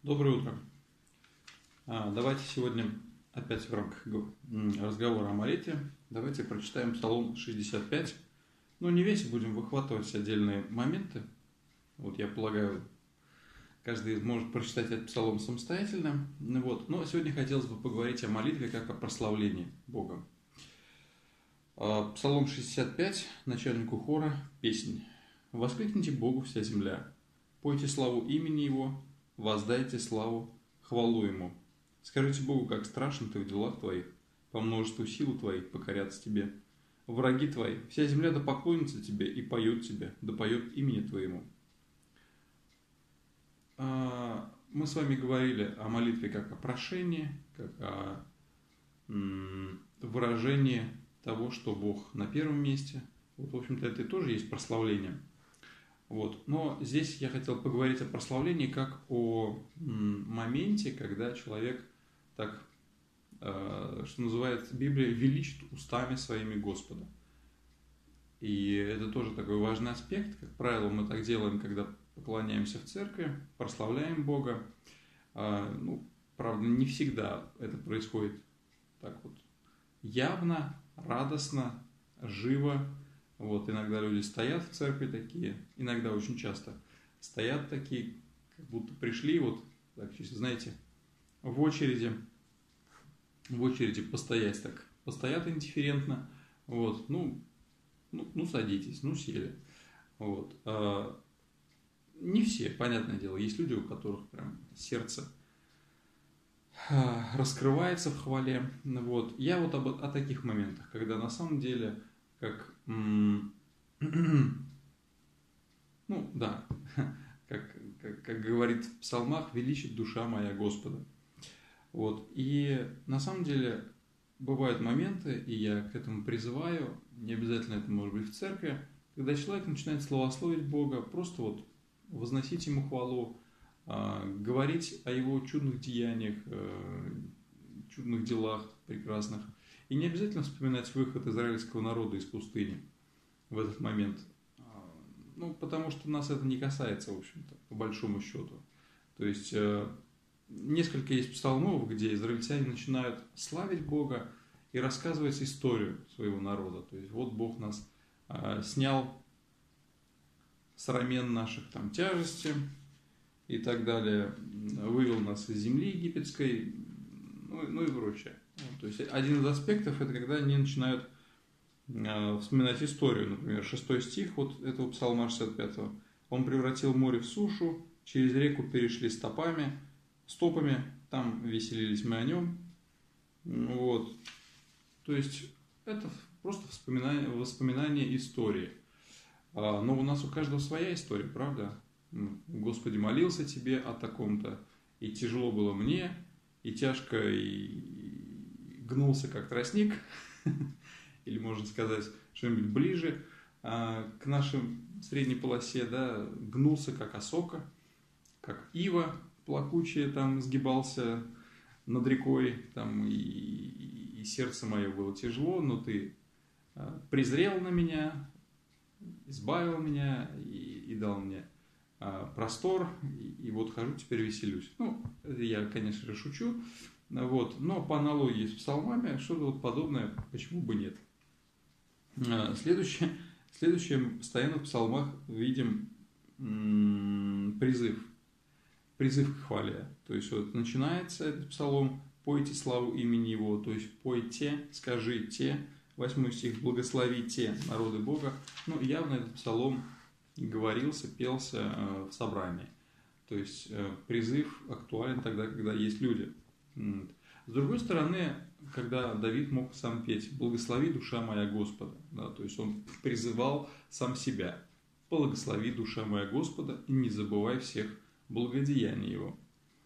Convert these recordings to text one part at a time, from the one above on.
Доброе утро. Давайте сегодня опять в рамках разговора о молитве, давайте прочитаем Псалом 65. Ну, не весь, будем выхватывать отдельные моменты. Вот я полагаю, каждый может прочитать этот псалом самостоятельно. Но сегодня хотелось бы поговорить о молитве как о прославлении Бога. Псалом 65, начальнику хора, песнь. «Воскликните Богу вся земля, пойте славу имени Его, воздайте славу, хвалу Ему. Скажите Богу, как страшен Ты в делах Твоих, по множеству сил Твоих покорятся Тебе. Враги Твои, вся земля да поклонится Тебе и поет Тебе, да поет имени Твоему». Мы с вами говорили о молитве как о прошении, как о выражении того, что Бог на первом месте. В общем-то, это тоже есть прославление. Но здесь я хотел поговорить о прославлении как о моменте, когда человек так, что называется Библия, величит устами своими Господа. И это тоже такой важный аспект. Как правило, мы так делаем, когда поклоняемся в церкви, прославляем Бога. Правда, не всегда это происходит так вот явно, радостно, живо. Иногда люди стоят в церкви такие, иногда очень часто стоят такие, как будто пришли, так, знаете, в очереди постоять так, постоят индифферентно, садитесь, сели. Не все, понятное дело, есть люди, у которых прям сердце раскрывается в хвале. Я о таких моментах, когда на самом деле, как говорит в псалмах, величит душа моя Господа. И на самом деле бывают моменты, и я к этому призываю, не обязательно это может быть в церкви, когда человек начинает славословить Бога, просто возносить Ему хвалу, говорить о Его чудных деяниях, чудных делах прекрасных. И не обязательно вспоминать выход израильского народа из пустыни в этот момент. Потому что нас это не касается, в общем-то, по большому счету. То есть, несколько есть псалмов, где израильтяне начинают славить Бога и рассказывать историю своего народа. То есть, Бог нас снял с рамен наших тяжести и так далее, вывел нас из земли египетской, и прочее. То есть, один из аспектов – это когда они начинают вспоминать историю. Например, 6 стих этого псалма 65. «Он превратил море в сушу, через реку перешли стопами, там веселились мы о нем». То есть, это просто воспоминание истории. Но у нас у каждого своя история, правда? «Господи, молился Тебе о таком-то, и тяжело было мне, и тяжко, и гнулся, как тростник», или, можно сказать, что-нибудь ближе к нашей средней полосе, да, гнулся, как осока, как ива плакучая, сгибался над рекой, и сердце мое было тяжело, но Ты презрел на меня, избавил меня и дал мне простор, и хожу, теперь веселюсь. Я, конечно же, шучу, но по аналогии с псалмами, что-то подобное, почему бы нет. Следующее, постоянно в псалмах видим призыв к хвале. То есть, начинается этот псалом: «Пойте славу имени Его», то есть, пойте, скажите, 8 стих, «Благословите народы Бога». Явно этот псалом говорился, пелся в собрании. То есть, призыв актуален тогда, когда есть люди. С другой стороны, когда Давид мог сам петь: «Благослови, душа моя Господа», да, то есть он призывал сам себя: «Благослови, душа моя Господа, и не забывай всех благодеяний Его».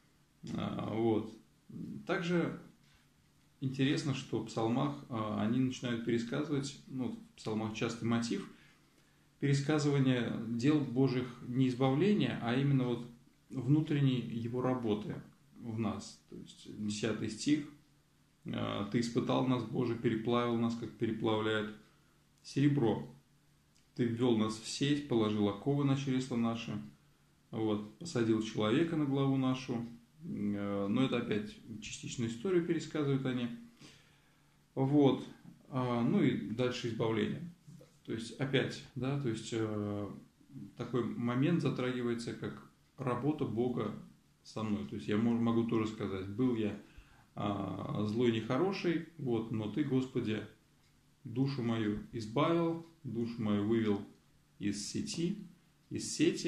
Также интересно, что в псалмах они начинают пересказывать, в псалмах частый мотив пересказывания дел Божьих, не избавления, а именно внутренней Его работы в нас. То есть 10 стих: «Ты испытал нас, Боже, переплавил нас, как переплавляют серебро. Ты ввел нас в сеть, положил оковы на чресла наши, посадил человека на главу нашу, Но это опять частичную историю пересказывают они. Вот. Ну и дальше избавление. То есть опять, да, то есть такой момент затрагивается, как работа Бога со мной. То есть я могу тоже сказать, был я злой, нехороший, вот, но Ты, Господи, душу мою избавил, душу мою вывел из сети, да,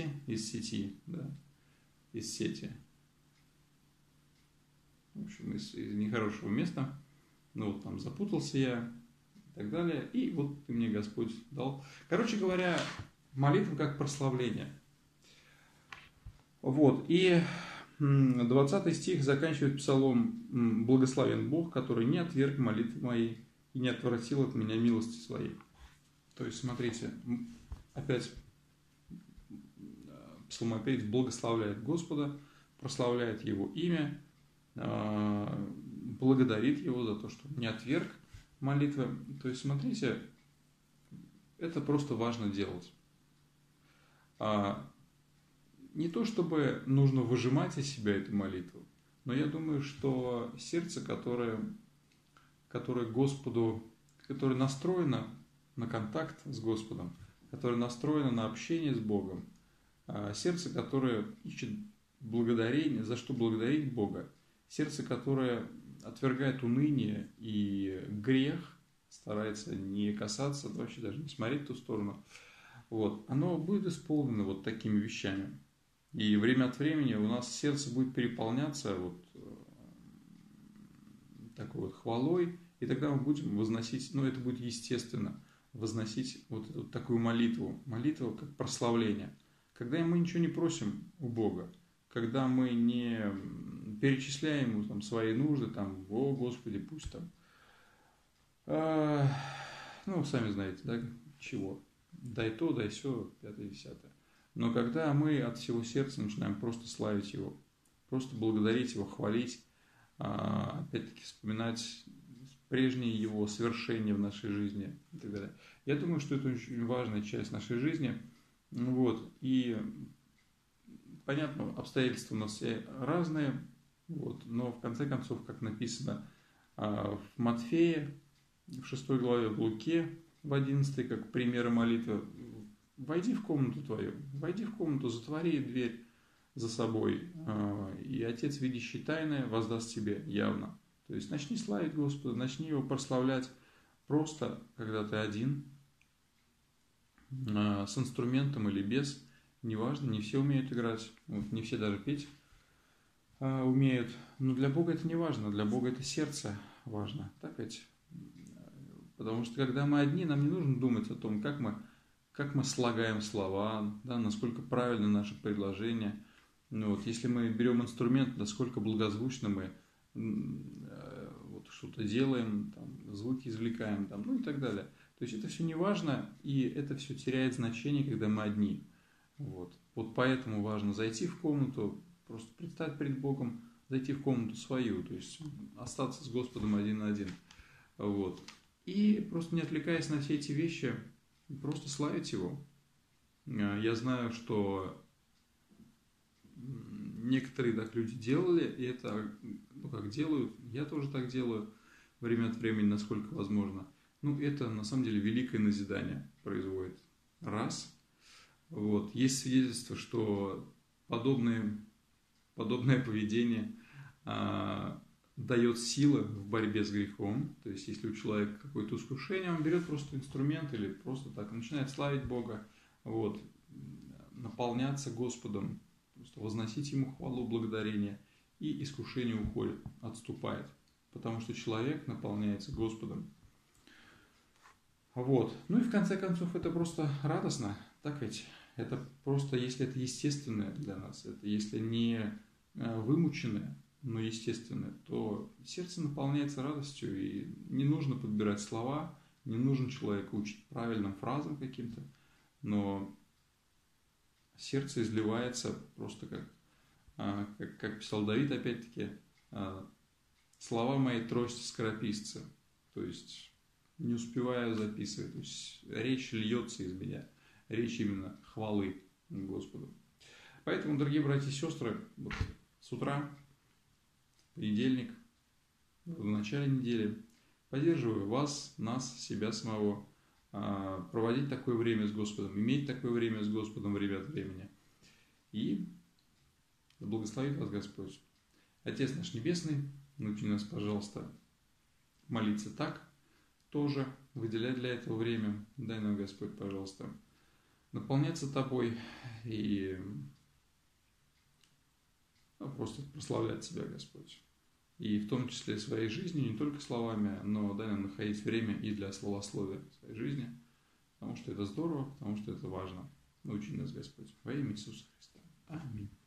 из сети. В общем, из нехорошего места. Ну, вот там запутался я и так далее. И вот Ты мне, Господь, дал. Короче говоря, молитва как прославление. Вот. И 20 стих заканчивает псалом: «Благословен Бог, который не отверг молитвы моей и не отвратил от меня милости своей». То есть, смотрите, опять псалмопевец благословляет Господа, прославляет Его имя, благодарит Его за то, что Он не отверг молитвы. То есть, смотрите, это просто важно делать. Не то, чтобы нужно выжимать из себя эту молитву, но я думаю, что сердце, которое Господу, которое настроено на контакт с Господом, которое настроено на общение с Богом, сердце, которое ищет благодарение, за что благодарить Бога, сердце, которое отвергает уныние и грех, старается не касаться, вообще даже не смотреть в ту сторону, вот, оно будет исполнено вот такими вещами. И время от времени у нас сердце будет переполняться вот такой вот хвалой, и тогда мы будем возносить, ну это будет естественно, возносить вот эту такую молитву как прославление. Когда мы ничего не просим у Бога, когда мы не перечисляем Ему там свои нужды, там, о Господи, пусть там, ну сами знаете, да, чего, дай то, дай сё, 5-10. Но когда мы от всего сердца начинаем просто славить Его, просто благодарить Его, хвалить, опять-таки вспоминать прежние Его совершения в нашей жизни и так далее. Я думаю, что это очень важная часть нашей жизни. Вот. И понятно, обстоятельства у нас все разные, вот, но в конце концов, как написано в Матфея, в 6 главе, в Луке, в 11, как примеры молитвы: «Войди в комнату твою, войди в комнату, затвори дверь за собой, и Отец, видящий тайное, воздаст тебе явно». То есть начни славить Господа, начни Его прославлять просто, когда ты один, с инструментом или без, неважно, не все умеют играть, вот, не все даже петь умеют, но для Бога это не важно, для Бога это сердце важно, так ведь? Потому что когда мы одни, нам не нужно думать о том, как мы слагаем слова, да, насколько правильно наше предложение. Ну, вот, если мы берем инструмент, насколько благозвучно мы вот, что-то делаем, там, звуки извлекаем, там, ну и так далее. То есть это все не важно, и это все теряет значение, когда мы одни. Вот поэтому важно зайти в комнату, просто предстать перед Богом, зайти в комнату свою, то есть остаться с Господом один на один. Вот. И просто не отвлекаясь на все эти вещи, просто славить Его. Я знаю, что некоторые так люди делали, и это, ну как делают, я тоже так делаю время от времени, насколько возможно. Ну, это на самом деле великое назидание производит. Раз. Вот. Есть свидетельство, что подобное поведение дает силы в борьбе с грехом. То есть, если у человека какое-то искушение, он берет просто инструмент или просто так начинает славить Бога, вот, наполняться Господом, просто возносить Ему хвалу, благодарение, и искушение уходит, отступает, потому что человек наполняется Господом. Вот. Ну и в конце концов это просто радостно, так ведь? Это просто, если это естественное для нас, это если не вымученное, но естественное, то сердце наполняется радостью, и не нужно подбирать слова, не нужно человека учить правильным фразам каким-то, но сердце изливается просто как писал Давид, опять-таки, слова мои трость скорописца, то есть не успеваю записывать, то есть речь льется из меня, речь именно хвалы Господу. Поэтому, дорогие братья и сестры, вот с утра понедельник, в начале недели. Поддерживаю вас, нас, себя самого, проводить такое время с Господом, иметь такое время с Господом время от времени. И да благословит вас Господь. Отец наш Небесный, научи нас, пожалуйста, молиться так, тоже выделять для этого время. Дай нам, Господь, пожалуйста, наполняться Тобой и просто прославлять Тебя, Господь. И в том числе своей жизнью, не только словами, но дай нам находить время и для словословия в своей жизни, потому что это здорово, потому что это важно. Научи нас, Господь, во имя Иисуса Христа. Аминь.